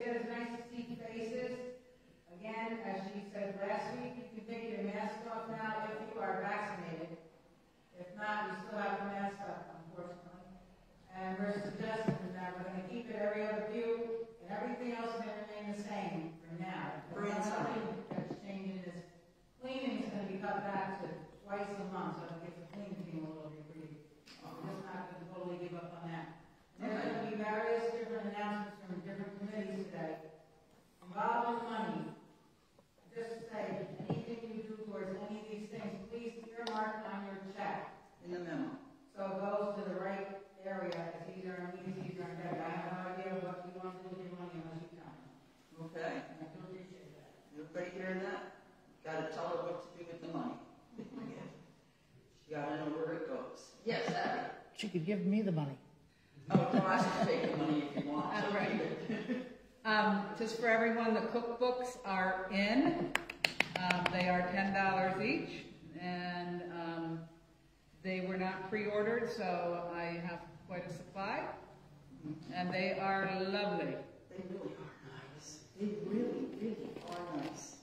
It is nice to see faces. Again, as she said last week, you can take your mask off now if you are vaccinated. If not, you still have the mask up, unfortunately. And we're suggesting that we're going to keep it every other pew, and everything else may remain the same for now. The only thing that's changing is cleaning is going to be cut back to twice a month, so it gets the cleaning team a little bit free. We're just not going to totally give up on that. There's going to be various different announcements from different committees today involving money. Just say, anything you do towards any of these things, please earmark on your check. In the memo. So it goes to the right area. It's either on me, it's either on Debbie. I have no idea what you want to do with your money unless you tell me. Okay. I do appreciate that. Everybody hearing that? Got to tell her what to do with the money. She got to know where it goes. Yes, Abby. She could give me the money. Oh, no, I should take the money if you want. That's right. Just for everyone, the cookbooks are in. They are $10 each, and they were not pre-ordered, so I have quite a supply, and they are lovely. They really are nice. They really, really are nice.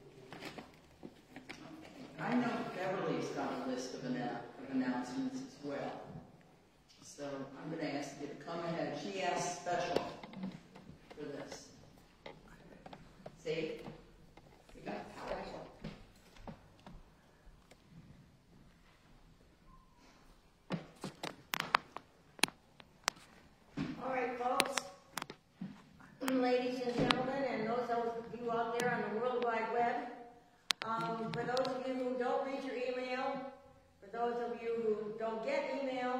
I know Beverly's got a list of announcements as well. So I'm going to ask you to come ahead. She asked special for this. See? We got special. All right, folks, ladies and gentlemen, and those of you out there on the World Wide Web, for those of you who don't read your email, for those of you who don't get email,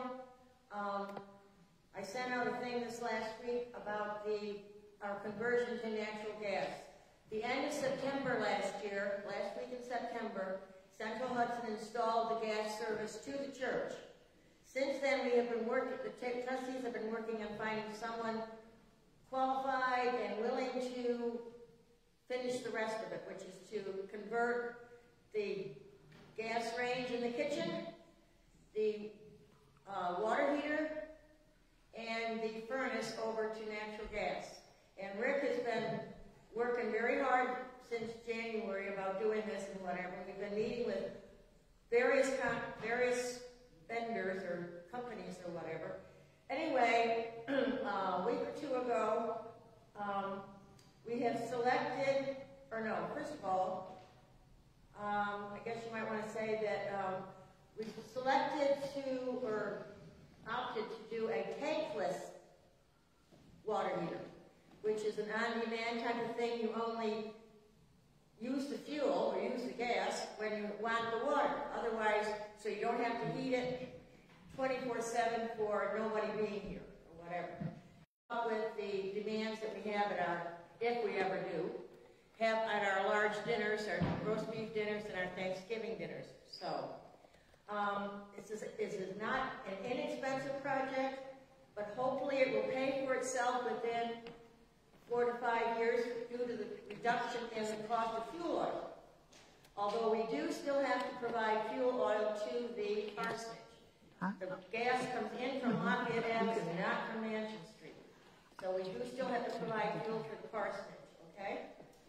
I sent out a thing this last week about our conversion to natural gas. The end of September last week in September, Central Hudson installed the gas service to the church. Since then, we have been working, the trustees have been working on finding someone qualified and willing to finish the rest of it, which is to convert the gas range in the kitchen, the water heater, and the furnace over to natural gas. And Rick has been working very hard since January about doing this and whatever. We've been meeting with various vendors or companies or whatever. Anyway, a week or two ago, we have selected, or no, first of all, I guess you might want to say that we've selected to, or opted to do a tankless water heater, which is an on-demand type of thing. You only use the fuel or use the gas when you want the water. Otherwise, so you don't have to heat it 24/7 for nobody being here or whatever. Up with the demands that we have at our, if we ever do, have at our large dinners, our roast beef dinners, and our Thanksgiving dinners. So, this is not an inexpensive project, but hopefully it will pay for itself within 4 to 5 years due to the reduction in the cost of fuel oil. Although we do still have to provide fuel oil to the parsonage. The gas comes in from Lafayette Avenue, not from Mansion Street. So we do still have to provide fuel for the parsonage, okay?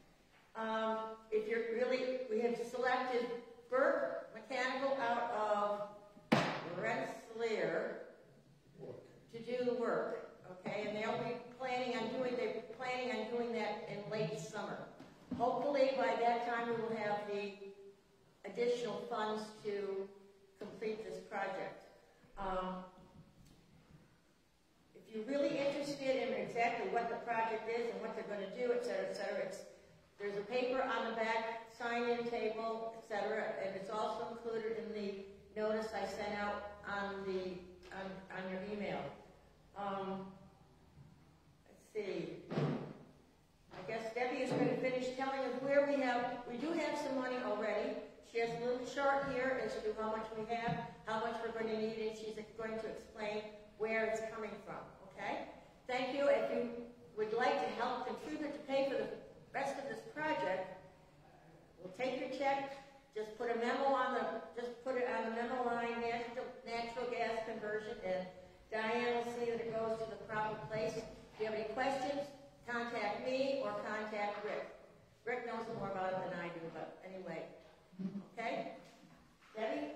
If you're really, we have selected Burke Mechanical out of Rensselaer to do the work, okay? And they'll be planning on doing that in late summer. Hopefully by that time we will have the additional funds to complete this project. If you're really interested in exactly what the project is and what they're going to do, et cetera, there's a paper on the back, sign-in table, et cetera, and it's also included in the notice I sent out on your email. Let's see. I guess Debbie is going to finish telling us where we do have some money already. She has a little chart here as to how much we have, how much we're going to need, and she's going to explain where it's coming from, okay? Thank you. If you would like to help contribute to pay for the rest of this project, we'll take your check, just put it on the memo line, natural gas conversion, and Diane will see that it goes to the proper place. If you have any questions, contact me or contact Rick. Rick knows more about it than I do, but anyway. Okay? Debbie?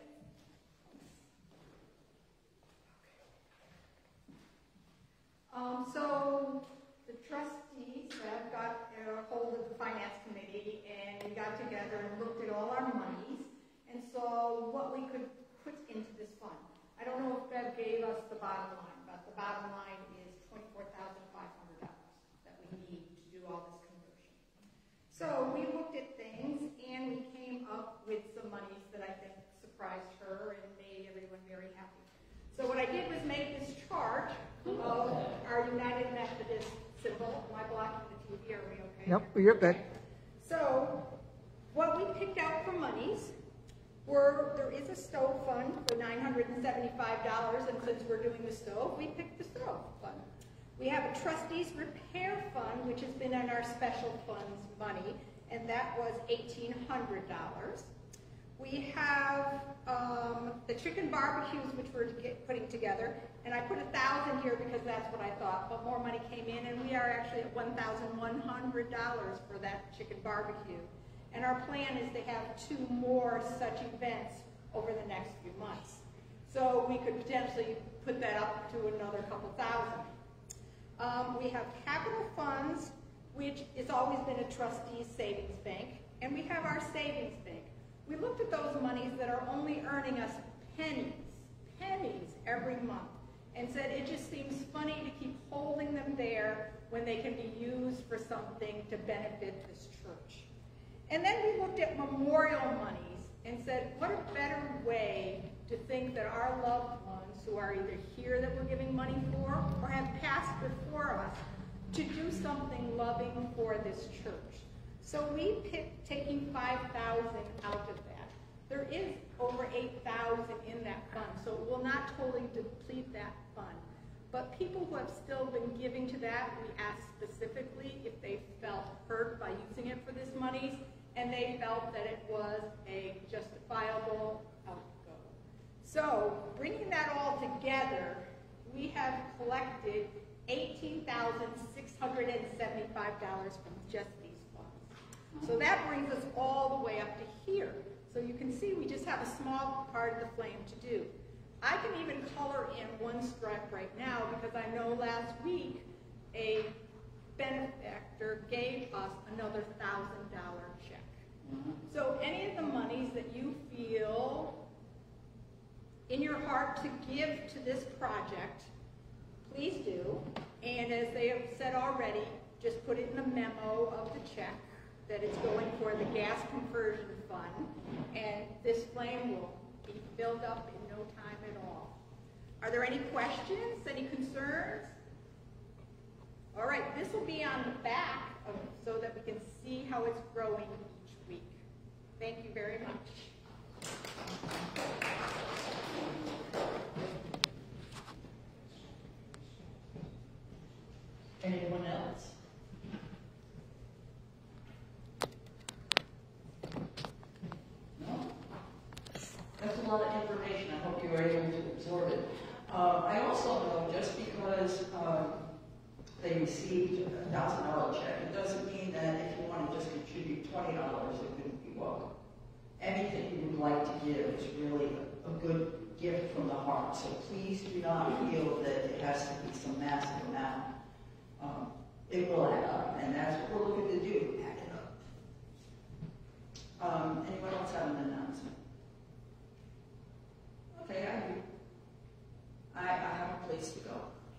So the trustees have got a hold of the finance committee, and we got together and looked at all our monies and saw what we could put into this fund. I don't know if Bev gave us the bottom line, but the bottom line is $24,500 that we need to do all this conversion. So we looked at things, and we came up with some monies that I think surprised her and made everyone very happy. So what I did was make this chart of our United Methodist symbol. Am I blocking the TV? Are we okay? Yep, you're good. So what we picked out for monies there is a stove fund for $975, and since we're doing the stove, we picked the stove fund. We have a trustees repair fund, which has been in our special funds money, and that was $1,800. We have the chicken barbecues, which we're putting together, and I put 1,000 here because that's what I thought, but more money came in, and we are actually at $1,100 for that chicken barbecue. And our plan is to have 2 more such events over the next few months. So we could potentially put that up to another couple thousand. We have capital funds, which has always been a trustee's savings bank, and we have our savings bank. We looked at those monies that are only earning us pennies every month, and said it just seems funny to keep holding them there when they can be used for something to benefit this church. And then we looked at memorial monies and said, what a better way to think that our loved ones who are either here that we're giving money for or have passed before us to do something loving for this church. So we picked taking 5,000 out of that. There is over 8,000 in that fund, so it will not totally deplete that fund. But people who have still been giving to that, we asked specifically if they felt hurt by using it for this monies, and they felt that it was a justifiable outgo. So bringing that all together, we have collected $18,675 from just these funds. So that brings us all the way up to here. So you can see we just have a small part of the flame to do. I can even color in one stripe right now because I know last week a benefactor gave us another $1,000 check. So any of the monies that you feel in your heart to give to this project, please do. And as they have said already, just put it in the memo of the check that it's going for the gas conversion fund, and this flame will be filled up in no time at all. Are there any questions, any concerns? All right, this will be on the back so that we can see how it's growing each week. Thank you very much. Anyone else? No? That's a lot of information. I hope you were able to absorb it. I also know just because they received a $1,000 check, it doesn't mean that if you want to just contribute $20, it couldn't be welcome. Anything you would like to give is really a good gift from the heart. So please do not feel that it has to be some massive amount. It will add up, and that's what we're looking to do, add it up. Anyone else have an announcement? Okay, I do. I have a place to go.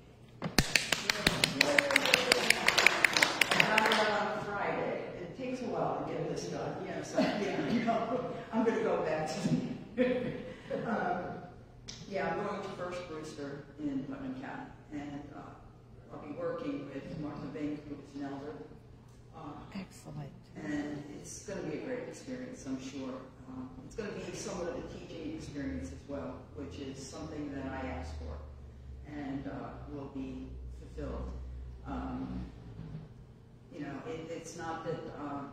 And I'm out on Friday. It takes a while to get this done. Yes, I'm going to go back to I'm going to First Brewster in Putnam County, and I'll be working with Martha Bink, who is an elder. Excellent. And it's going to be a great experience, I'm sure. It's going to be somewhat of a teaching experience as well, which is something that I asked for and will be fulfilled. It's not that,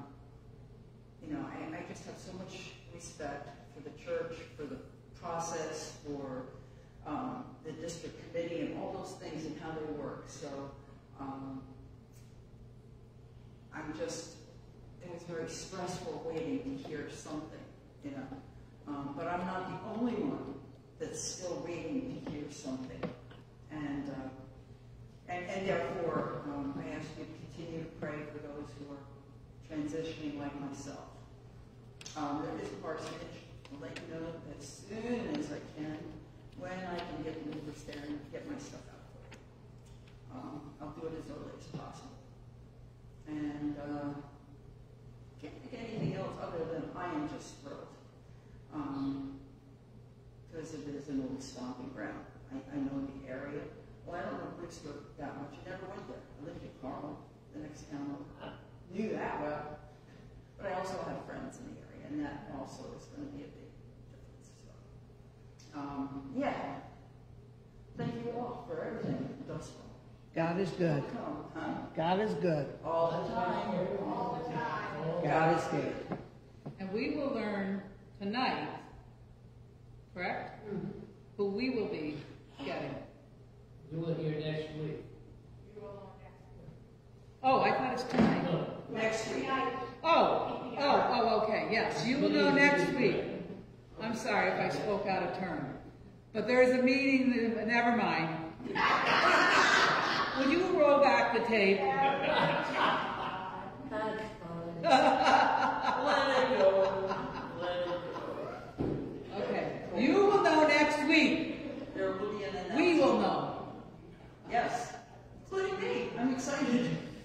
I just have so much respect for the church, for the process, for the district committee and all those things and how they work. So I it was very stressful waiting to hear something, you know. But I'm not the only one that's still waiting to hear something. And therefore, I ask you to continue to pray for those who are transitioning like myself. There is a parsonage. I'll let you know as soon as I can, when I can get the movers there and get my stuff out for you. I'll do it as early as possible. And can't think of anything else other than I am just thrilled. Because it is an old stomping ground. I know the area. Well, I don't know Brixton that much. I never went there. I lived in Carmel, the next town over. Knew that well. But I also have friends in the area, and that also is going to be a big difference. So, yeah. Thank you all for everything thus far. God is good. God is good. All the time. All the time. God is good. And we will learn tonight, correct? Who we will be getting. You will hear next week. Oh, I thought it's tonight. Next week. Oh, okay, yes. You will know next week. I'm sorry if I spoke out of turn. But there is a meeting, never mind. Will you roll back the tape? That's fine. Let it go. Let it go. Okay. You will know next week. There will be an announcement. We will know. Yes, including me. I'm excited.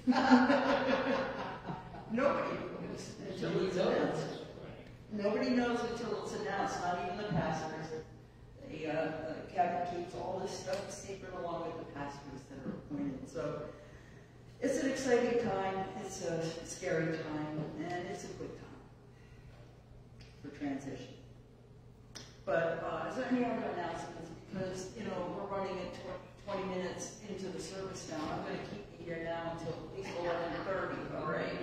Nobody knows until it's announced. Nobody knows until it's announced, not even the pastors. The cabinet keeps all this stuff secret along with the pastors that are appointed. So it's an exciting time, it's a scary time, and it's a good time for transition. But is there any other announcements? Because, you know, we're running at 20 minutes into the service now. I'm going to keep you here now until at least 11:30, all right?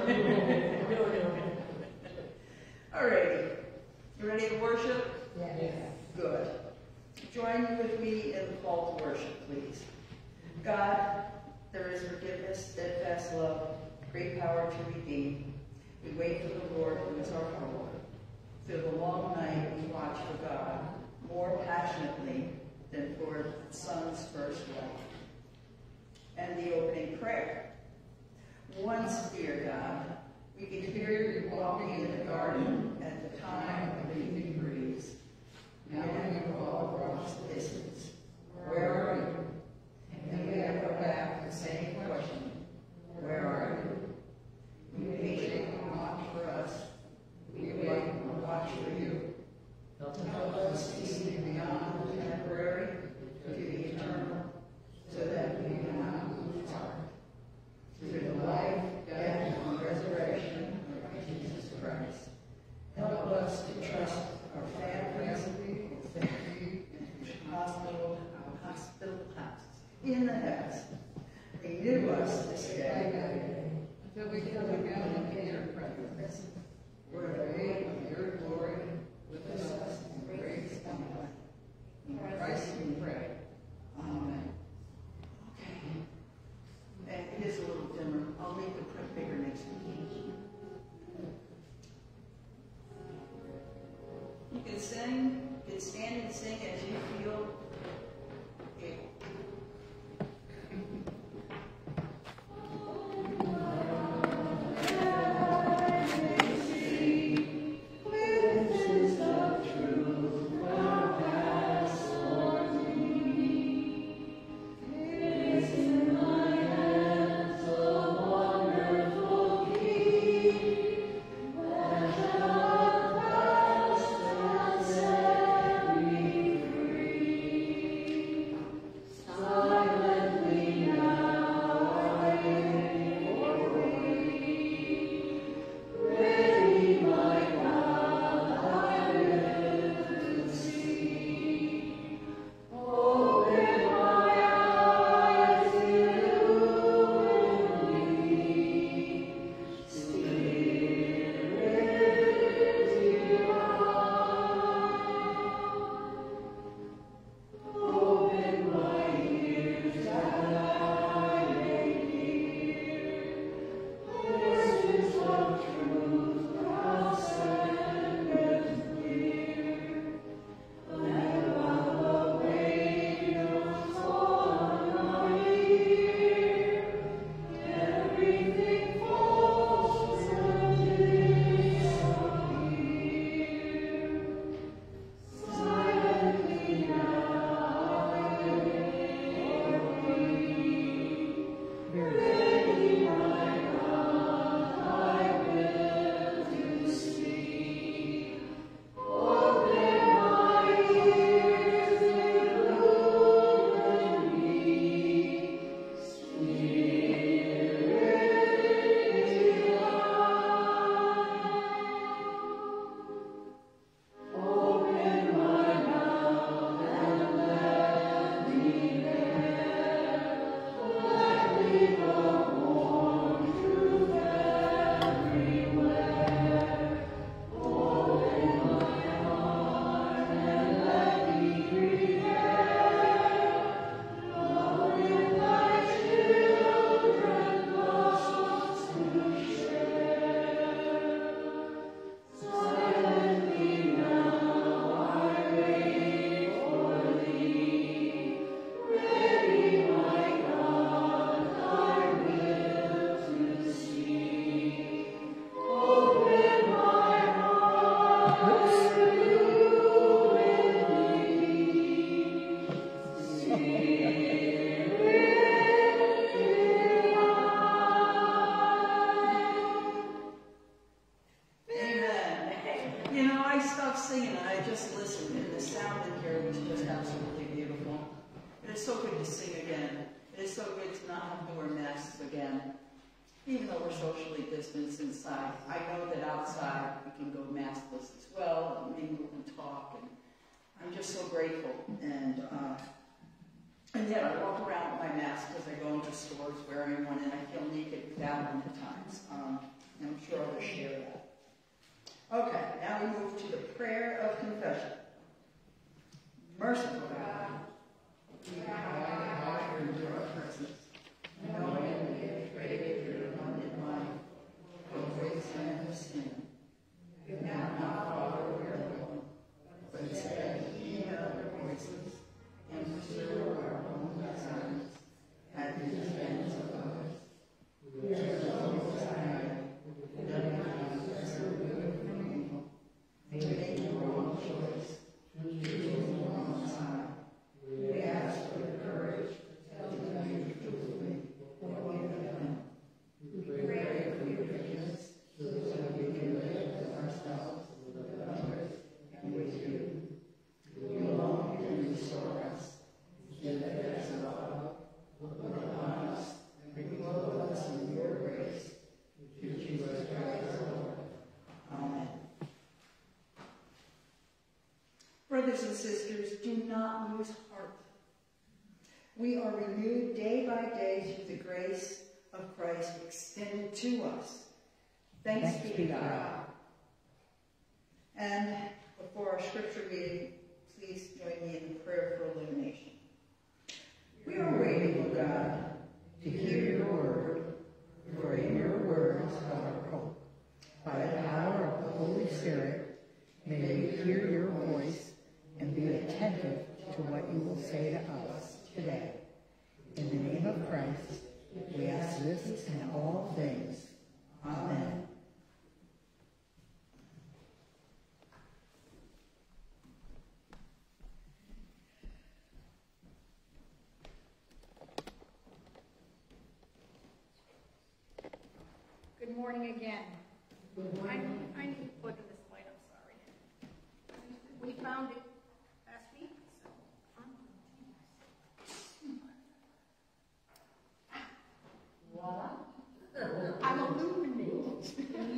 All righty. You ready to worship? Yes. Good. Join with me in the call to worship, please. God, there is forgiveness, steadfast love, great power to redeem. We wait for the Lord who is our hope. Through the long night we watch for God more passionately than for the sun's first light. And the opening prayer. Once, dear God, we could hear you walking in the garden at the time of the evening breeze. Now you are all across the distance. Where are you? And we echo back the same question. Where are you? We wait and watch for us. We wait and watch for you. Help us to see beyond the temporary to the eternal, so that we do not lose heart. Through the life, death, and resurrection of Jesus Christ, help us to trust our families, hospital houses, in the house. Renew us this day Until we come again into your presence. where the weight of your glory with us in grace and life. In Christ we pray. Amen. Okay. And it is a little dimmer. I'll make the print bigger next week. You can sing, you can stand and sing as you feel able. stopped singing and I just listened, and the sound in here was just absolutely beautiful. It is so good to sing again. It is so good to not have to wear masks again. Even though we're socially distanced inside, I know that outside we can go maskless as well, and mingle and talk, and I'm just so grateful. And yet I walk around with my mask as I go into stores wearing one, and I feel naked without one at times. And I'm sure others share that. Okay, now we move to the prayer of confession. Merciful God, we are in your presence, knowing that we have traded your abundant life for grace and of sin. We have not followed your will, but instead heed other voices and pursue our own desires at the expense of others. We are so tired of letting others serve you from evil, making the wrong choice, choosing the wrong side. We ask for the courage to tell you truthfully what we have done. We pray for your forgiveness so that we can live with ourselves, with others, and with you. You alone can restore us. Steadfast love, look upon us, and clothe us in your grace. Through Jesus Christ our Lord. Amen. Brothers and sisters, do not lose heart. We are renewed day by day through the grace of Christ extended to us. Thanks be to God. And before our scripture reading, please join me in the prayer for illumination. We are waiting, O God, to hear your word, for in your words our hope. By the power of the Holy Spirit, may we hear your voice and be attentive to what you will say to us today. In the name of Christ, we ask this in all things. Amen. Good morning again. I need to put in this light, I'm sorry. We found it last week, so. Voila. I'm illuminated.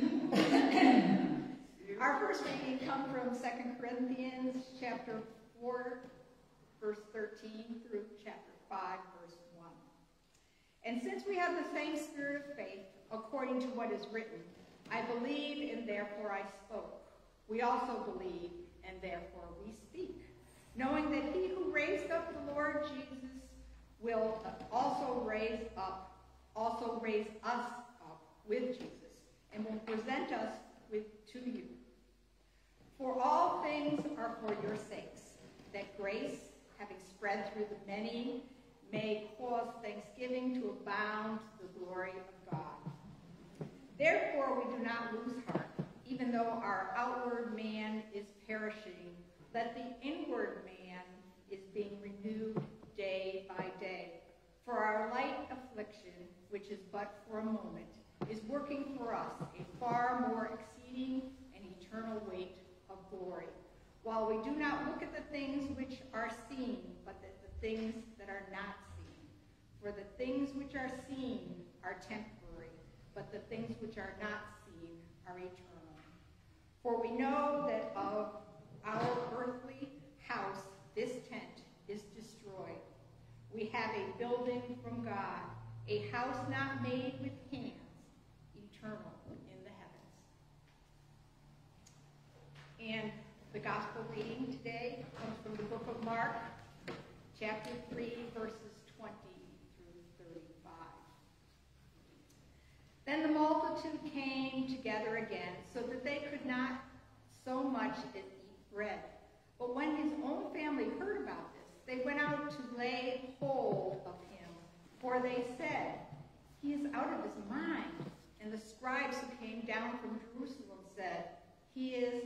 Our first reading comes from 2 Corinthians chapter 4, verse 13 through chapter 5, verse 1. And since we have the same spirit of faith, according to what is written, I believe and therefore I spoke. We also believe and therefore we speak, knowing that he who raised up the Lord Jesus will also raise us up with Jesus and will present us to you. For all things are for your sakes, that grace, having spread through the many, may cause thanksgiving to abound to the glory of God. Therefore we do not lose heart, even though our outward man is perishing, that the inward man is being renewed day by day. For our light affliction, which is but for a moment, is working for us a far more exceeding and eternal weight of glory, while we do not look at the things which are seen, but at the things that are not seen. For the things which are seen are temporary, but the things which are not seen are eternal. For we know that of our earthly house this tent is destroyed. We have a building from God, a house not made with hands, eternal in the heavens. And the gospel reading today comes from the book of Mark, chapter 3, verses 20 through 35. Then the multitude came together again, so that they could not so much as eat bread. But when his own family heard about this, they went out to lay hold of him, for they said, "He is out of his mind." And the scribes who came down from Jerusalem said, "He is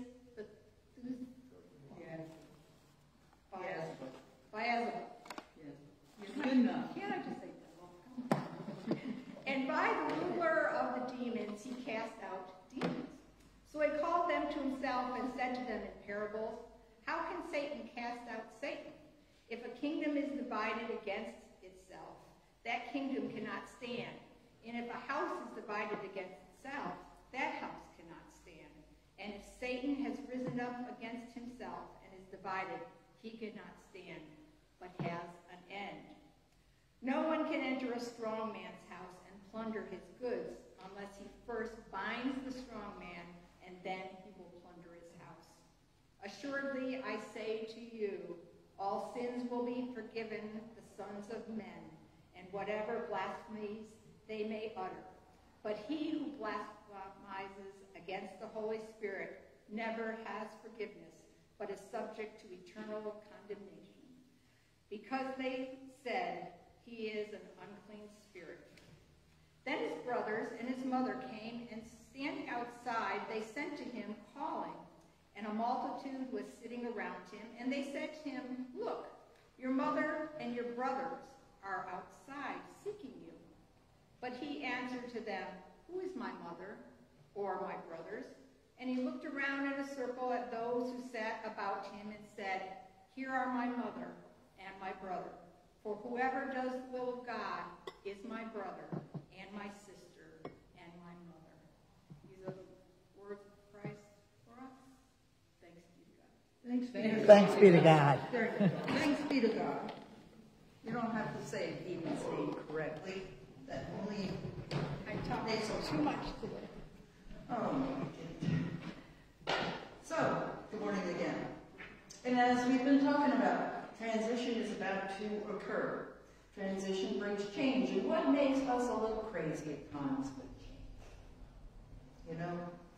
Beelzebub." Good enough. Can't I just say that? And by the ruler of the demons he cast out demons. So he called them to himself and said to them in parables, how can Satan cast out Satan? If a kingdom is divided against itself, that kingdom cannot stand. And if a house is divided against itself, that house cannot stand. And if Satan has risen up against himself and is divided, he cannot stand, but has an end. No one can enter a strong man's house and plunder his goods unless he first binds the strong man, and then he will plunder his house. Assuredly, I say to you, all sins will be forgiven the sons of men, and whatever blasphemies they may utter. But he who blasphemizes against the Holy Spirit never has forgiveness, but is subject to eternal condemnation, because they said he is an unclean spirit. Then his brothers and his mother came, and standing outside, they sent to him, calling. And a multitude was sitting around him, and they said to him, Look, your mother and your brothers are outside seeking you. But he answered to them, Who is my mother or my brothers? And he looked around in a circle at those who sat about him and said, Here are my mother and my brother. For whoever does the will of God is my brother and my sister and my mother. These are the words of Christ for us. Thanks be to God. Thanks be to God. There you go. Thanks be to God. You don't have to say Eden's name correctly. That only I talked too much today. Oh, so, good morning again. And as we've been talking about, transition is about to occur. Transition brings change. And what makes us a little crazy at times with change? You know,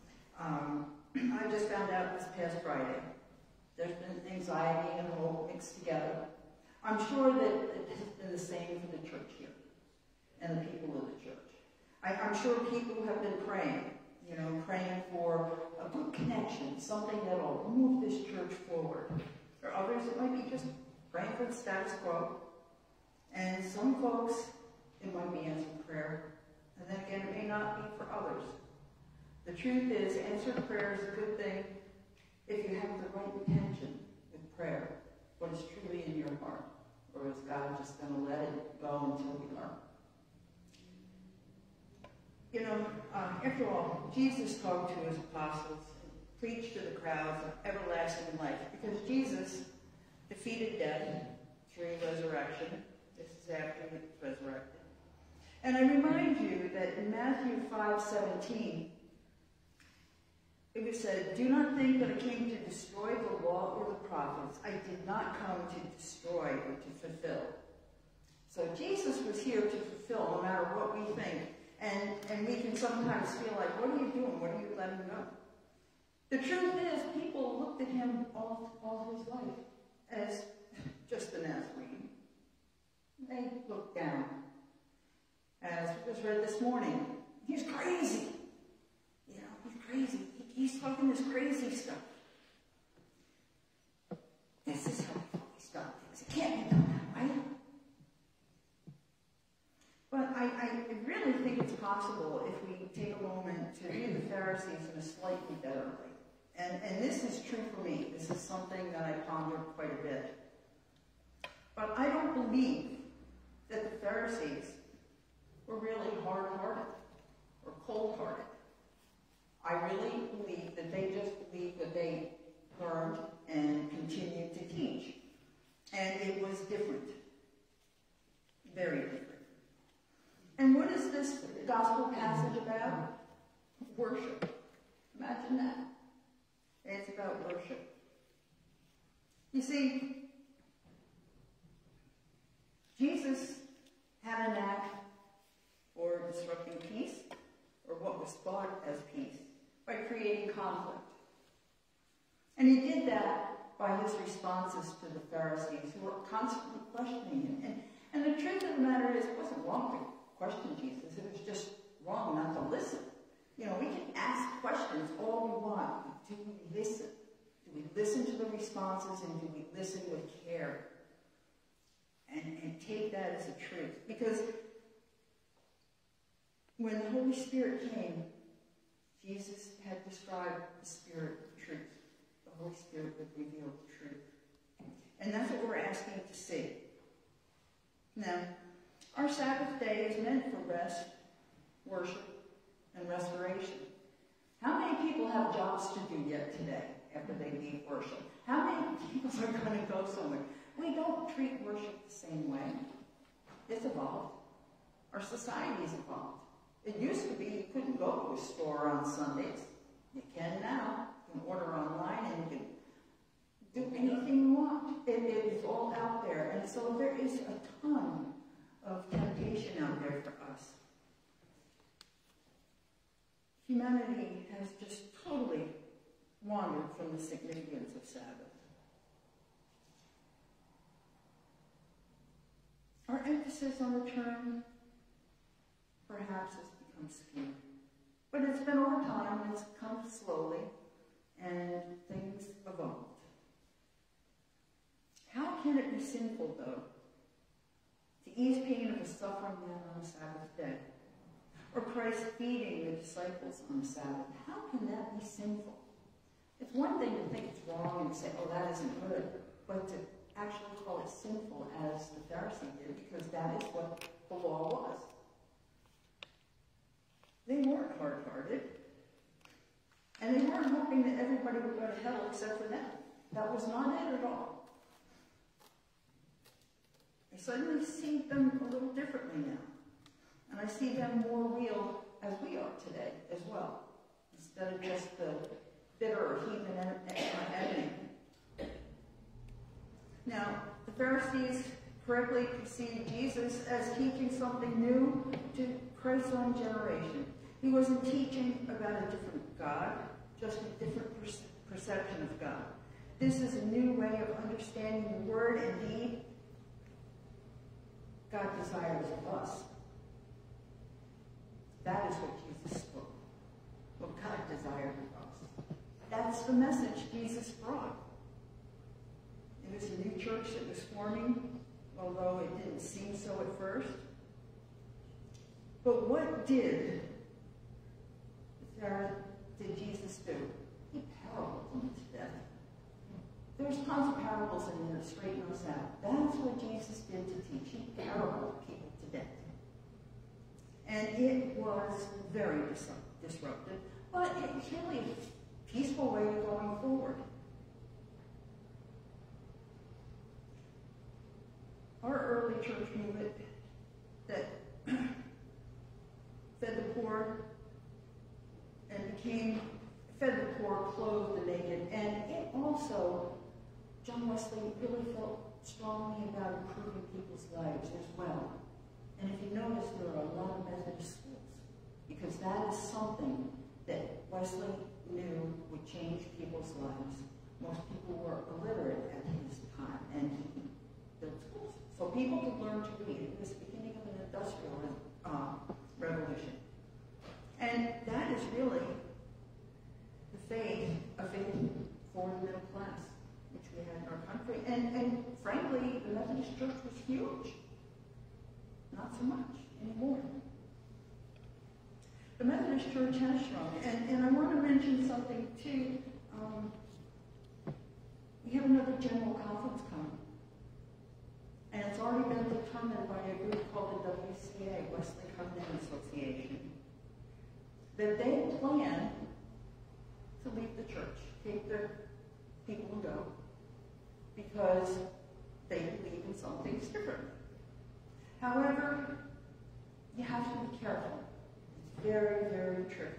I just found out this past Friday. There's been anxiety and hope mixed together. I'm sure that it has been the same for the church here and the people of the church. I'm sure people have been praying, you know, praying for a good connection, something that will move this church forward. For others, it might be just praying for the status quo. And some folks, it might be answered prayer. And then again, it may not be for others. The truth is, answered prayer is a good thing if you have the right intention with prayer, what is truly in your heart. Or is God just going to let it go until we learn? You know, after all, Jesus talked to his apostles, preached to the crowds of everlasting life, because Jesus defeated death through resurrection. This is after he was resurrected. And I remind you that in Matthew 5:17, it was said, Do not think that I came to destroy the law or the prophets. I did not come to destroy or to fulfill. So Jesus was here to fulfill no matter what we think. And we can sometimes feel like, what are you doing? What are you letting go? The truth is, people looked at him all his life as just a Nazarene. They looked down. As was read this morning, he's crazy. You know, he's crazy. He's talking this crazy stuff. This is how he's done things. It can't be done that way. But I really think it's possible if we take a moment to view the Pharisees in a slightly better light. And this is true for me. This is something that I pondered quite a bit. But I don't believe that the Pharisees were really hard-hearted or cold-hearted. I really believe that they just believed that they learned and continued to teach. And it was different. Very different. And what is this gospel passage about? Worship. Imagine that. It's about worship. You see, Jesus had a knack for disrupting peace, or what was thought as peace, by creating conflict. And he did that by his responses to the Pharisees, who were constantly questioning him. And the truth of the matter is, it wasn't wrong to question Jesus. It was just wrong not to listen. You know, we can ask questions all we want. Do we listen? Do we listen to the responses, and do we listen with care? And take that as a truth. Because when the Holy Spirit came, Jesus had described the Spirit of truth. The the Holy Spirit would reveal the truth. And that's what we're asking to see. Now, our Sabbath day is meant for rest, worship, and restoration. How many people have jobs to do yet today after they leave worship? How many people are going to go somewhere? We don't treat worship the same way. It's evolved. Our society's evolved. It used to be you couldn't go to a store on Sundays. You can now. You can order online and you can do anything you want. It is all out there. And so there is a ton of temptation out there for us. Humanity has just totally wandered from the significance of Sabbath. Our emphasis on the term perhaps has become skewed. But it's been over time, and it's come slowly, and things evolved. How can it be sinful, though, to ease pain of a suffering man on the Sabbath day? Or Christ feeding the disciples on the Sabbath? How can that be sinful? It's one thing to think it's wrong and say, oh, that isn't good, but to actually call it sinful as the Pharisee did, because that is what the law was. They weren't hard-hearted, and they weren't hoping that everybody would go to hell except for them. That was not it at all. I suddenly see them a little differently now, and I see them more real as we are today as well, instead of just the bitter or heathen enemy. Now, the Pharisees correctly perceived Jesus as teaching something new to Christ's own generation. He wasn't teaching about a different God, just a different perception of God. This is a new way of understanding the Word and deed God desires of us. That is what Jesus spoke, what God desired of us. That's the message Jesus brought. It was a new church that was forming, although it didn't seem so at first. But what did Jesus do? He parabled them to death. There's tons of parables in there to straighten us out. That's what Jesus did to teach. He parabled people to death. And it was very disruptive, but it was really a peaceful way of going forward. Our early church movement that fed the poor and fed the poor, clothed the naked, and it also, John Wesley really felt strongly about improving people's lives as well. And if you notice, there are a lot of Methodist schools, because that is something that Wesley knew would change people's lives. Most people were illiterate at his time, and he built schools. So people could learn to read. It was the beginning of an industrial revolution. And that is really the faith for the middle class, which we had in our country. And frankly, the Methodist Church was huge. Not so much anymore. The Methodist Church has shrunk. And I want to mention something too. We have another general conference coming. And it's already been determined by a group called the WCA, Wesley Covenant Association, that they plan to leave the church, take their people and go, because they believe in some things differently. However, you have to be careful. It's very, very tricky.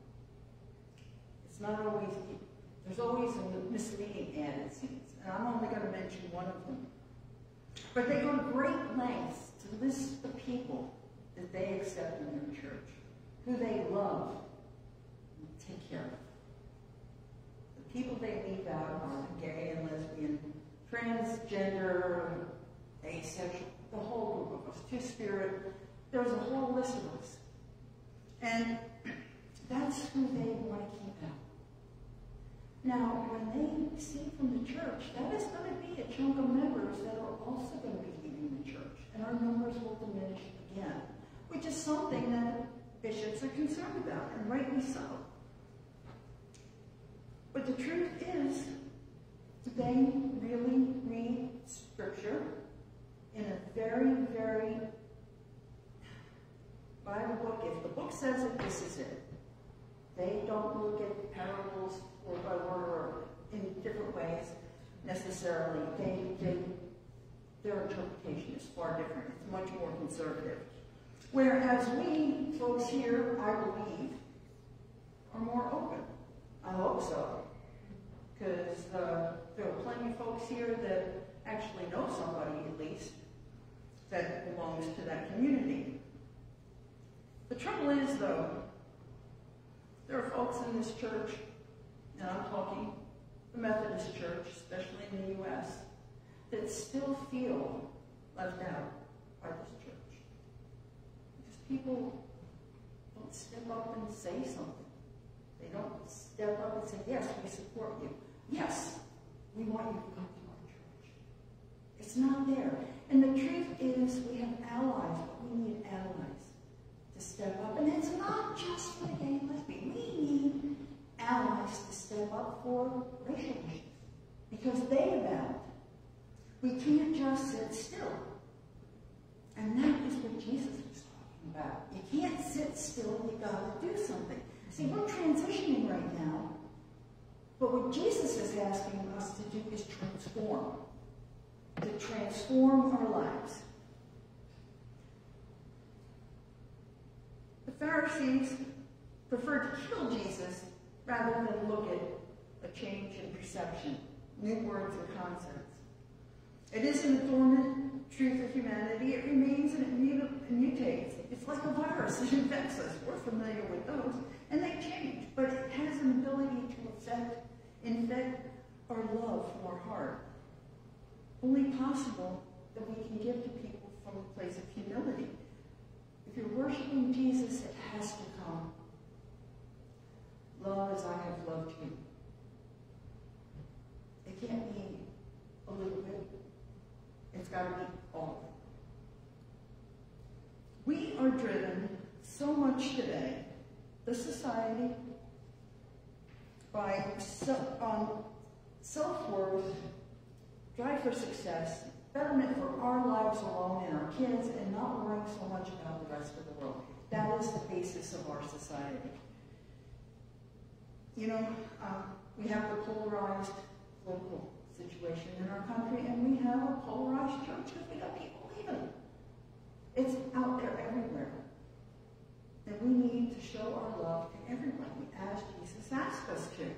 It's not always, there's always a misleading ad, it seems, and I'm only going to mention one of them. But they go to great lengths to list the people that they accept in their church, who they love and take care of. The people they leave out are the gay and lesbian, transgender, asexual, the whole group of us, two-spirit. There's a whole list of us. And that's who they want to keep out. Now, when they see from the church, that is going to be a chunk of members that are also going to be leaving the church, and our numbers will diminish again, which is something that bishops are concerned about, and rightly so. But the truth is, they really read Scripture in a very, very Bible book. If the book says it, this is it. They don't look at parables word by word or in different ways necessarily. Their interpretation is far different. It's much more conservative. Whereas we folks here, I believe, are more open. I hope so. Because there are plenty of folks here that actually know somebody, at least, that belongs to that community. The trouble is, though, there are folks in this church, and I'm talking the Methodist Church, especially in the U.S., that still feel left out by this church. Because people don't step up and say something. They don't step up and say, yes, we support you. Yes, we want you to come to our church. It's not there. And the truth is, we have allies, but we need allies to step up. And it's not just for the gay and lesbian. We need allies to step up for racial issues, because they abound. We can't just sit still. And that is what Jesus was talking about. You can't sit still, you gotta do something. See, we're transitioning right now, but what Jesus is asking us to do is transform our lives. The Pharisees preferred to kill Jesus rather than look at a change in perception, new words and concepts. It isn't a dormant truth of humanity. It remains and it mutates. It's like a virus. It infects us. We're familiar with those. And they change. But it has an ability to infect our love from our heart. Only possible that we can give to people from a place of humility. If you're worshiping Jesus, it has to come. Love as I have loved you. It can't be a little bit. It's got to be all. We are driven so much today, the society, by self-worth, drive for success, betterment for our lives alone and our kids, and not worrying so much about the rest of the world. That is the basis of our society. You know, we have the polarized political situation in our country, and we have a polarized church because we got people leaving. It's out there everywhere. And we need to show our love to everybody as Jesus asked us to.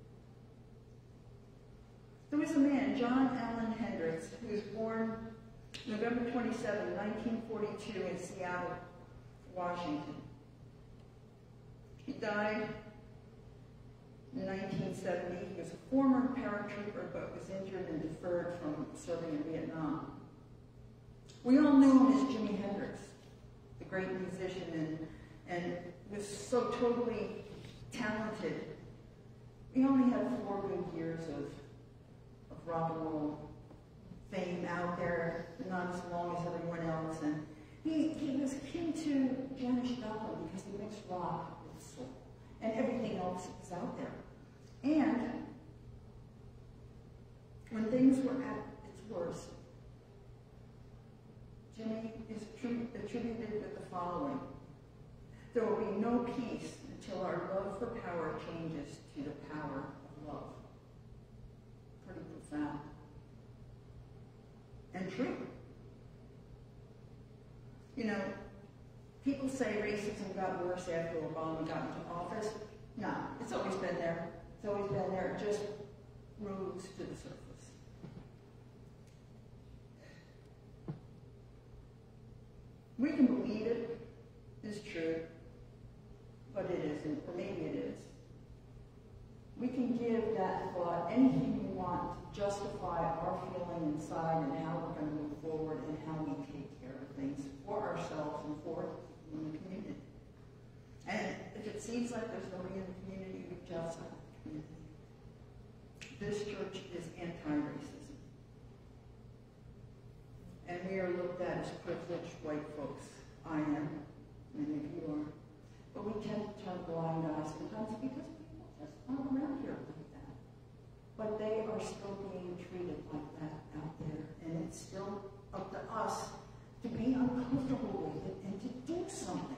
There was a man, John Allen Hendricks, who was born November 27, 1942 in Seattle, Washington. He died in 1970. He was a former paratrooper but was injured and deferred from serving in Vietnam. We all knew him as Jimi Hendrix, the great musician, and was so totally talented. He only had 4 good years of rock and roll fame out there, not as long as everyone else. And he was akin to Janis Joplin because he mixed rock with soul, and everything else was out there. And when things were at its worst, Jimmy is attributed with the following: there will be no peace until our love for power changes to the power of love. Pretty profound. And true. You know, people say racism got worse after Obama got into office. No, it's always been there. It's always been there. It just rose to the surface. We can believe it is true, but it isn't, or maybe it is. We can give that thought anything we want to justify our feeling inside and how we're going to move forward and how we take care of things for ourselves and for the community. And if it seems like there's nobody in the community, reach outside the community. This church is anti-racism. And we are looked at as privileged white folks. I am, many of you are. But we tend to turn blind eyes sometimes because people just aren't around here like that. but they are still being treated like that out there. And it's still up to us to be uncomfortable with it and to do something.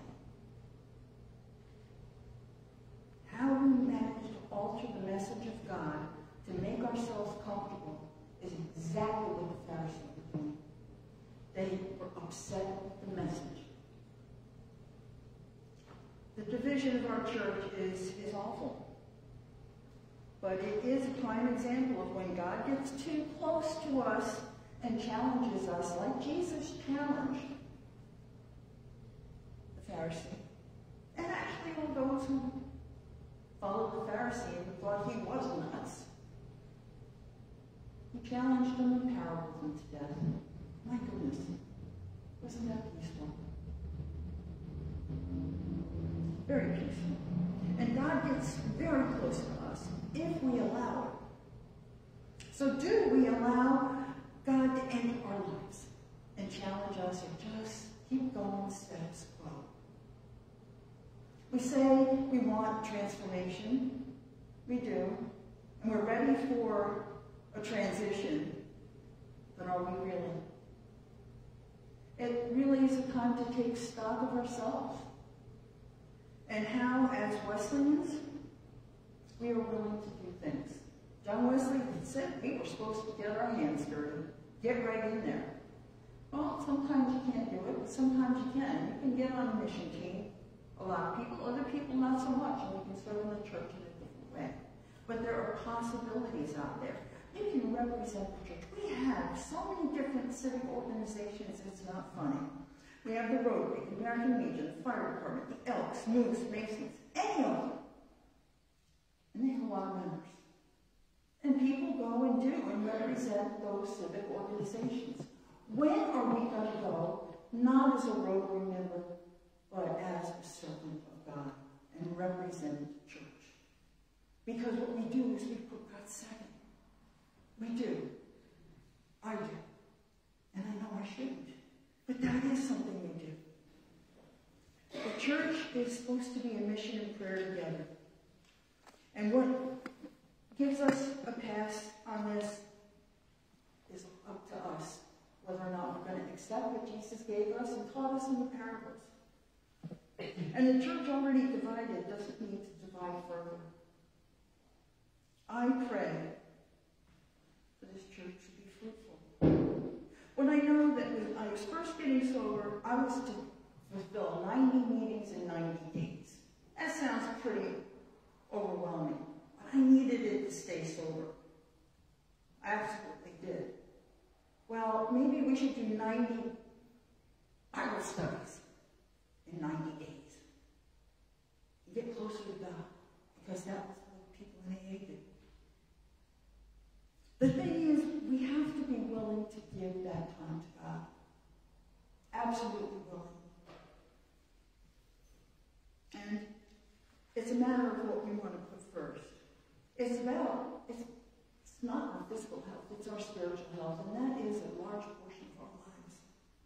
How we manage to alter the message of God to make ourselves comfortable is exactly what the Pharisees were doing. They were upset with the message. The division of our church is awful. But it is a prime example of when God gets too close to us and challenges us, like Jesus challenged the Pharisee. And actually, all those who followed the Pharisee and thought he was nuts. He challenged them and parabled them to death. My goodness, wasn't that peaceful? Very peaceful. And God gets very close to us if we allow it. So do we allow God to enter our lives and challenge us or just keep going status quo? We say we want transformation. We do. And we're ready for a transition. But are we really? It really is a time to take stock of ourselves and how, as Wesleyans, we are willing to do things. John Wesley said we were supposed to get our hands dirty, get right in there. Well, sometimes you can't do it, but sometimes you can. You can get on a mission team. A lot of people, other people not so much, and you can serve in the church in a different way. But there are possibilities out there. You can represent the church. We have so many different civic organizations, it's not funny. We have the Rotary, the American Legion, the Fire Department, the Elks, Moose, Masons, any of them. And they have a lot of members. And people go and do and represent those civic organizations. When are we going to go, not as a Rotary member, but as a servant of God and represent the church? Because what we do is we put God second. We do. I do. And I know I shouldn't. But that is something we do. The church is supposed to be a mission and prayer together. And what gives us a pass on this is up to us, whether or not we're going to accept what Jesus gave us and taught us in the parables. And the church already divided doesn't need to divide further. I pray for this church to be fruitful. When I know that when I was first getting sober, I was to fulfill 90 meetings in 90 days. That sounds pretty overwhelming, but I needed it to stay sober. I absolutely did. Well, maybe we should do 90 Bible studies in 90 days. You get closer to God, because that was what people in AA did. The thing is, we have to be willing to give that time to God. Absolutely willing. And it's a matter of what we want to put first. It's not our physical health, it's our spiritual health, and that is a large portion of our lives.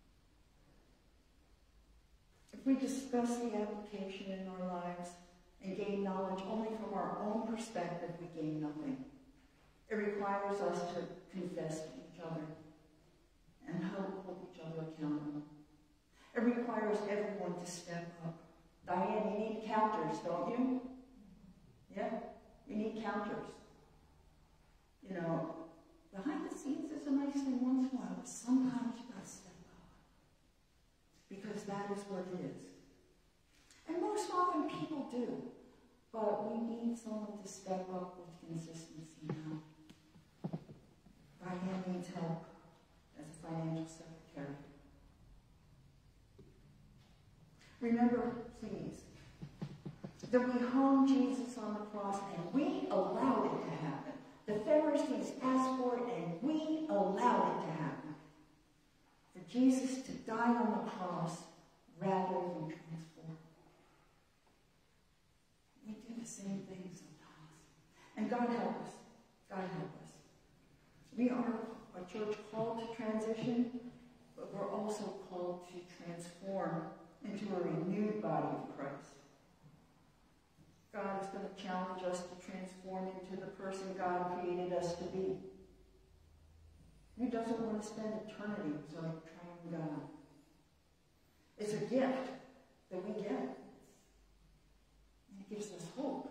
If we discuss the application in our lives and gain knowledge only from our own perspective, we gain nothing. It requires us to confess to each other and hold each other accountable. It requires everyone to step up. Diane, you need counters, don't you? Yeah? You need counters. You know, behind the scenes is a nice thing once in a while, but sometimes you gotta step up. Because that is what it is. And most often people do. But we need someone to step up with consistency now. Diane needs help as a financial secretary. Remember, please, that we hung Jesus on the cross and we allowed it to happen. The Pharisees asked for it and we allowed it to happen. For Jesus to die on the cross rather than transform. We do the same thing sometimes. And God help us. God help us. We are a church called to transition, but we're also called to transform into a renewed body of Christ. God is going to challenge us to transform into the person God created us to be. He doesn't want to spend eternity with our triune God. It's a gift that we get. It gives us hope.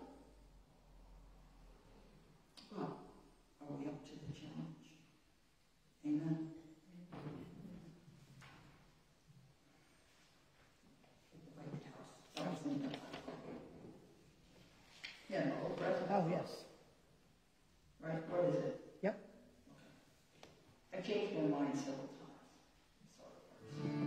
Well, are we up to the challenge? Amen. The White House. That was in the yeah, no, present. Oh, yes. Right, what is it? Yep. I changed my mind several times. Sorry.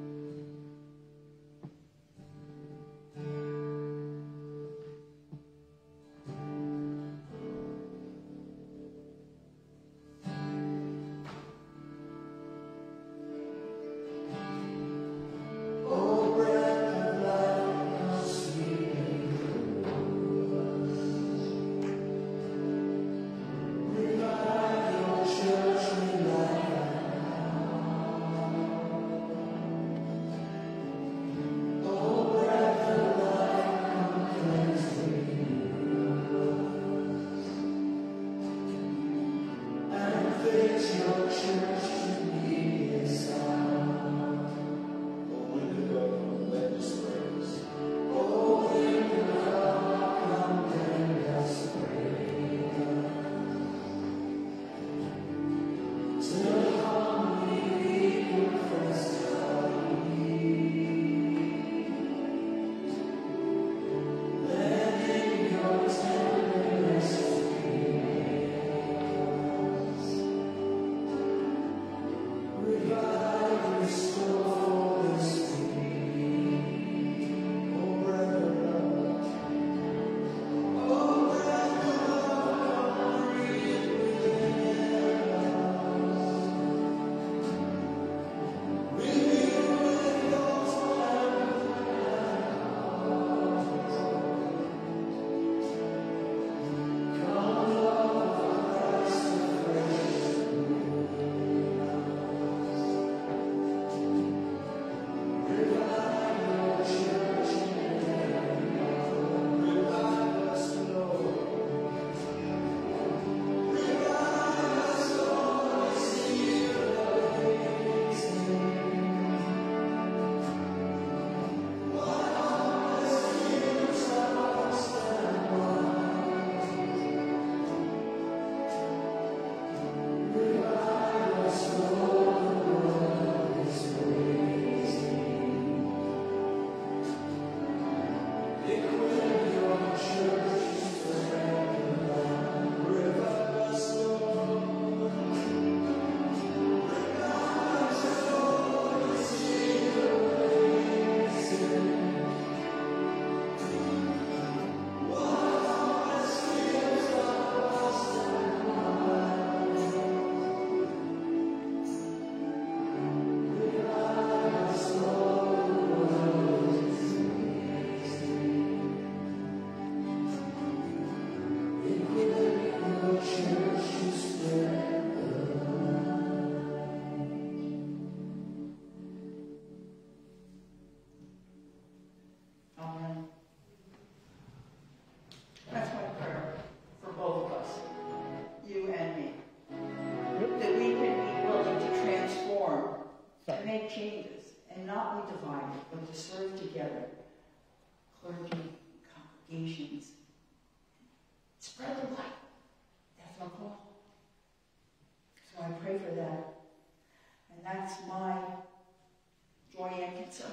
changes and not be divided, but to serve together. Clergy, congregations, spread the light. That's our call. So I pray for that. And that's my joy and concern.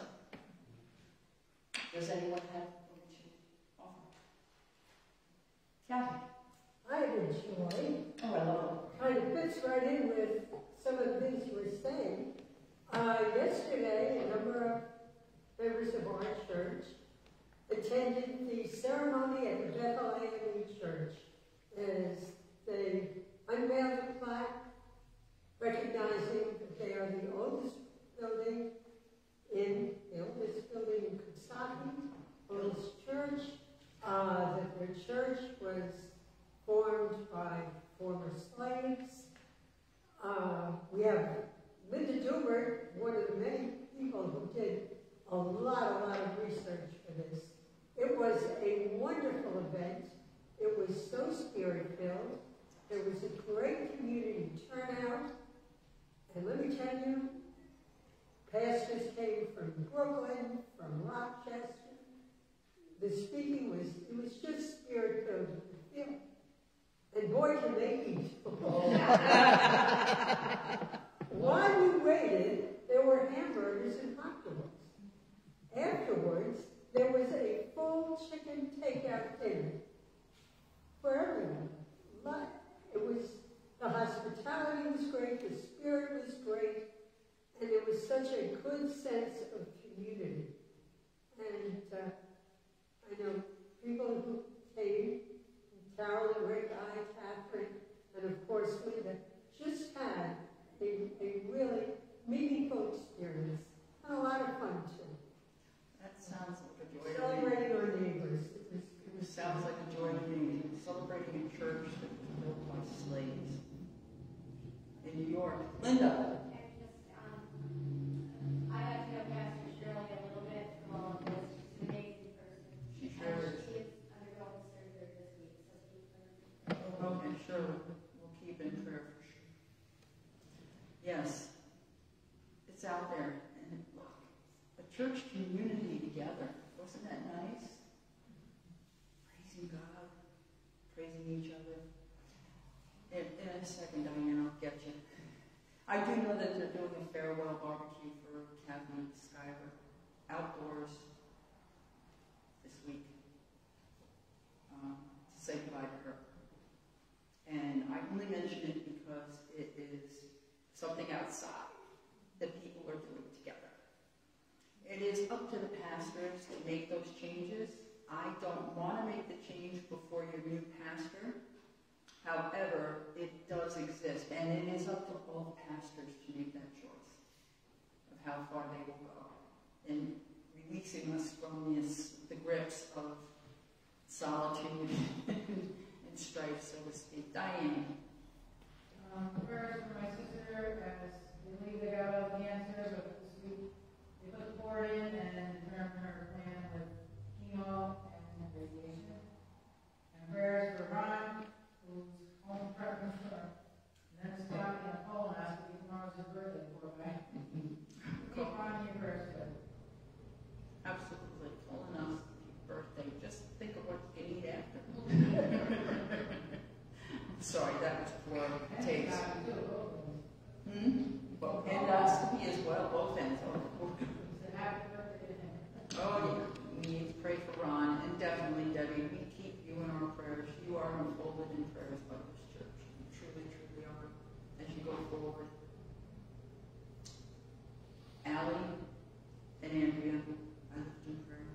Does anyone have anything to offer? Kathy? I have a joy. Oh, I love it. Kind of fits right in with some of the things you were saying. Yesterday, a number of members of our church attended the ceremony at the Bethlehem Church as they unveiled the plaque recognizing that they are the oldest building in Coxsackie, oldest church, that their church was formed by former slaves. We have Linda Dubert, one of the many people who did a lot of research for this. It It was a wonderful event. It was so spirit-filled. There was a great community turnout. And let me tell you, pastors came from Brooklyn, from Rochester. The speaking was, it was just spirit-filled. And boy, can they eat. While we waited, there were hamburgers and hot dogs. Afterwards, there was a full chicken takeout dinner for everyone. It was, the hospitality was great, the spirit was great, and there was such a good sense of community. And I know people who came, Carol and Rick, I, Catherine, and of course Linda, just had a really meaningful experience and a lot of fun too. That sounds like a joy. Celebrating our neighbors. It sounds like a joy to me. Celebrating a church that was built by slaves in New York. Linda. I have to know Pastor Shirley a little bit from all of this. She's an amazing person. She sure is. She is undergoing surgery this week, so keep her. Okay, sure. We'll keep in prayer for sure. Yes. It's out there. And look, a church community together. Wasn't that nice? Praising God, praising each other. In a second, Diane, I'll get you. I do know that they're doing a farewell barbecue for Kathy Schuyler outdoors this week to say goodbye to her. And I only mention it because it is something outside that people are doing together. It is up to the pastors to make those changes. I don't want to make the change before your new pastor. However, it does exist, and it is up to both pastors to make that choice of how far they will go in releasing us from the grips of solitude and strife, so to speak. Diane. Prayers for my sister as they believe they got all the answers, but this week they put the board in and determined her plan with chemo and radiation. And prayers for Ron, who's home prepping for an endoscopy and a colonoscopy. Tomorrow's his birthday, poor guy. Keep Ron in your prayers, too. Absolutely. Colonoscopy, birthday. Just think of what you can eat after. Sorry, that was for taste. Well, endoscopy as well, both ends. Oh, yeah. We need to pray for Ron, and definitely, Debbie, we keep you in our prayers. You are unfolded in prayers by this church. You truly, truly are, as you go forward. Allie and Andrea, I lift in prayer.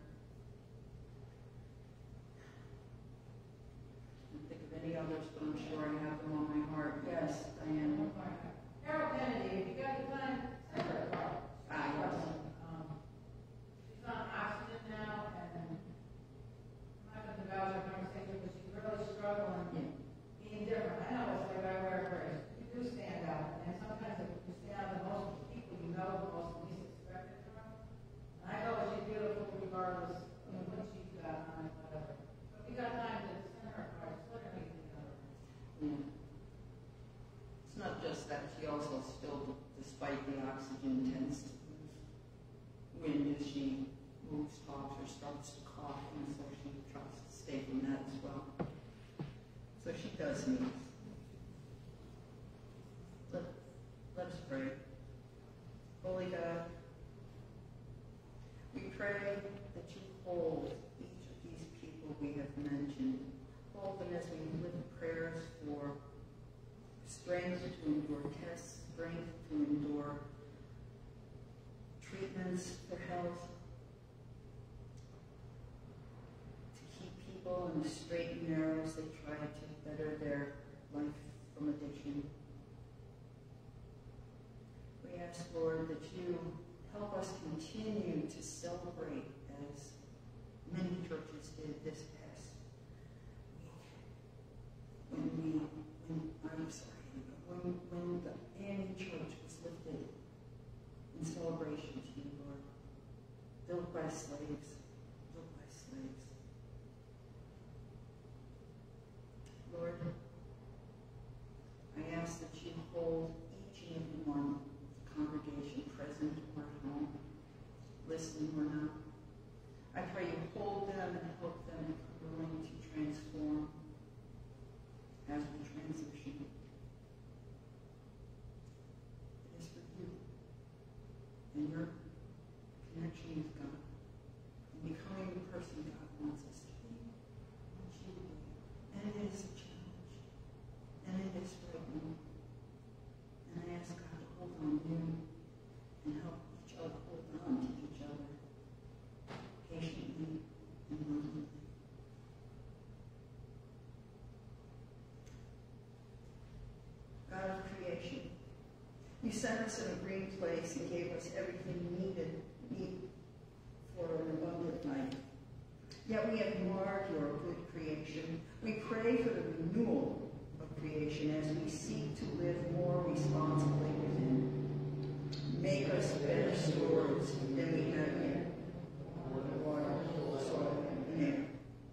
I can't think of any others, but I'm sure I have them on my heart. Yes, Diane. Carol Kennedy, if you got the time, send her a card. Yes. She's on oxygen now, and I'm not going to vouch her conversation, but she's really struggling being different. I know it's like I wear a brace. You do stand out, and sometimes if you stand out the most with people you know, the most least expected from. And I know she's beautiful regardless of what she's got on it, whatever. But if you got time to send her a card, just let her meet the other. Yeah. It's not just that, she also still, despite the oxygen, tends to lose wind as she moves, talks, or starts to cough, and so she tries to stay from that as well. So she does need us. Let us pray. Holy God, we pray that you hold each of these people we have mentioned. Hold them as we lift prayers for strength to endure tests, strength to endure treatments for health, to keep people in the straight and narrow as they try to better their life from addiction. We ask, Lord, that you help us continue to celebrate as many churches did this past week. When the Annie Church was lifted in celebration to you, Lord, built by slaves, You sent us in a green place and gave us everything needed for an abundant life. Yet we have marred your good creation. We pray for the renewal of creation as we seek to live more responsibly within. Make us better stewards than we have been. Water, soil, and air.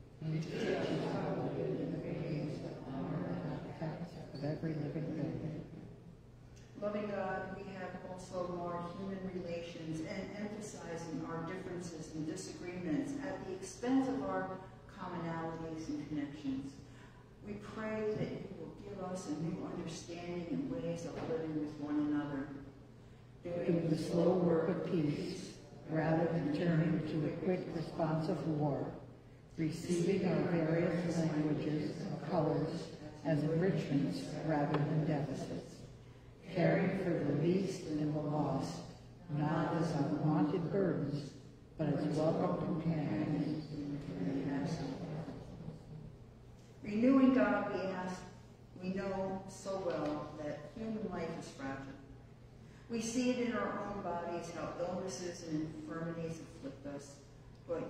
Of every living thing. Loving God, we have also marred human relations and emphasizing our differences and disagreements at the expense of our commonalities and connections. We pray that you will give us a new understanding and ways of living with one another. Doing the slow work of peace, rather than turning to the quick response of war, receiving our various languages and colors as enrichments rather than deficits, caring for the least and the lost, not as unwanted burdens, but as welcome companions. Renewing God, we know so well that human life is fragile. We see it in our own bodies, how illnesses and infirmities afflict us, but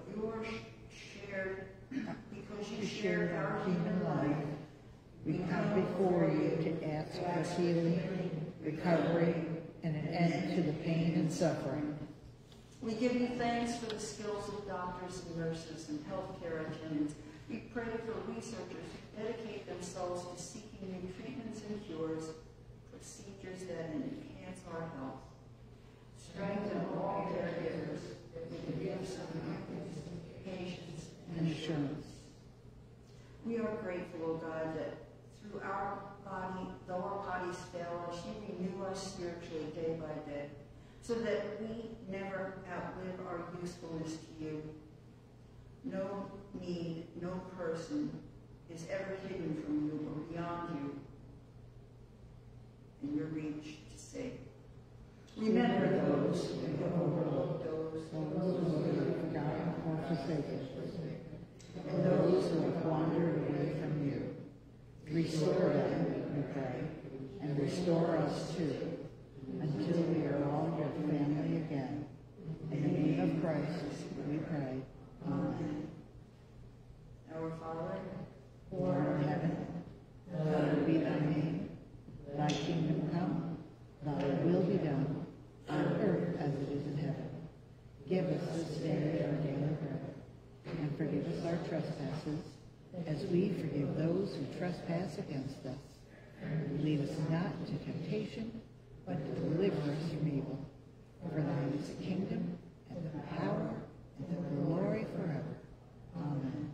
because you shared our human life, we come before you to ask for healing, recovery, and an end to the pain and suffering. We give you thanks for the skills of doctors and nurses and healthcare attendants. We pray for researchers who dedicate themselves to seeking new treatments and cures, procedures that enhance our health. Strengthen all caregivers with the gifts of patience and assurance. We are grateful, O God, that through our body, though our bodies fail us, you renew us spiritually day by day, so that we never outlive our usefulness to you. No need, no person is ever hidden from you or beyond you in your reach to save. Remember those who have overlooked, those who have forgotten or forsaken, and those who have wandered away from you. Restore them, we pray, and restore us too, until we are all your family again. In the name of Christ, we pray. Amen. Our Father, who art in heaven, hallowed be thy name. Thy kingdom come, thy will be done, on earth as it is in heaven. Give us this day our daily bread, and forgive us our trespasses, as we forgive those who trespass against us. Lead us not into temptation, but deliver us from evil. For thine is the kingdom, and the power, and the glory forever. Amen.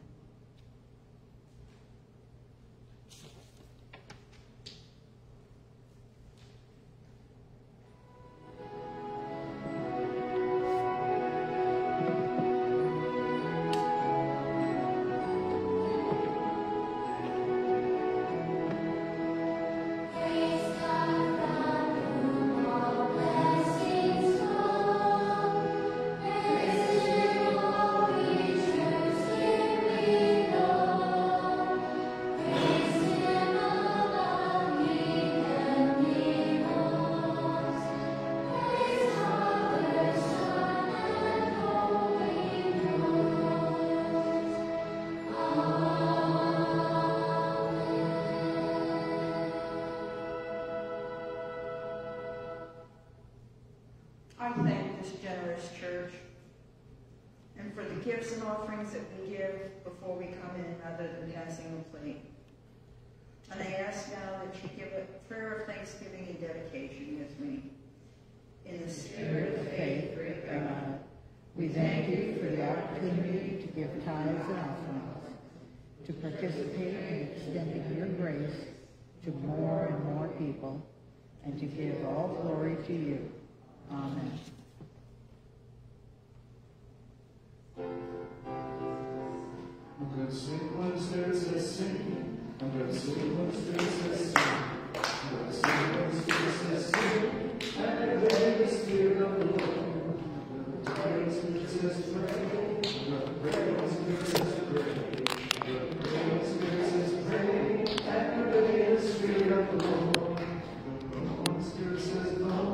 I thank this generous church and for the gifts and offerings that we give before we come in rather than passing a plate. And I ask now that you give a prayer of thanksgiving and dedication with me. In the spirit of faith, great God, we thank you for the opportunity to give tithes and offerings, to participate in extending your grace to more and more people, and to give all glory to you. Amen. I'm going to sing when Spirit says sing. I'm going to sing when Spirit says sing. I'm going to sing when Spirit says sing. And obey the Spirit of the Lord. I'm going to pray when Spirit says pray. I'm going to pray when Spirit says pray. I'm going to pray when Spirit says pray. And obey the Spirit of the Lord. I'm going to go when Spirit says go.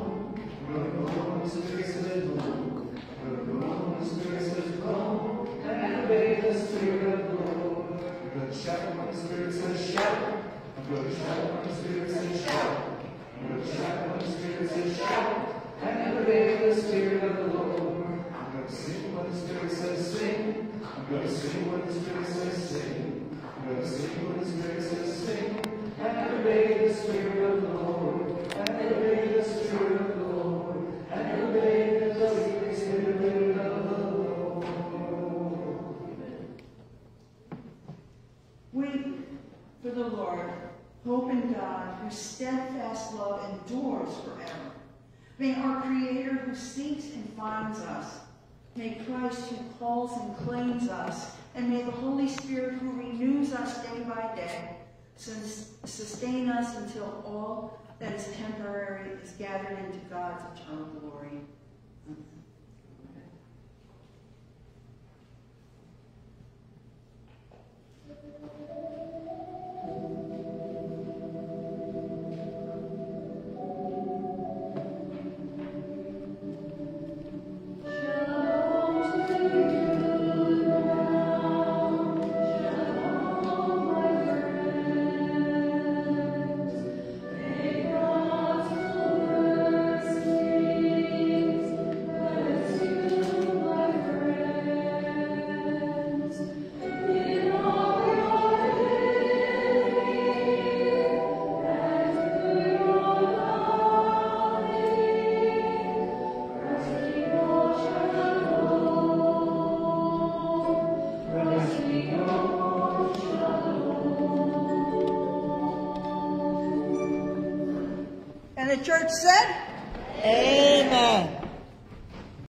Spirit says shout. I'm going to shout when the Spirit says shout. I'm going to shout when the Spirit says shout. And obey the Spirit of the Lord. I'm going to sing when the Spirit says sing. I'm going to sing when the Spirit says sing. I'm going to sing when the Spirit says sing. And obey the Spirit of the Lord. And obey the Spirit of the Lord. And obey the Spirit of the Lord. Wait for the Lord, hope in God, whose steadfast love endures forever. May our Creator who seeks and finds us, may Christ who calls and claims us, and may the Holy Spirit who renews us day by day sustain us until all that is temporary is gathered into God's eternal glory. And the church said, Amen.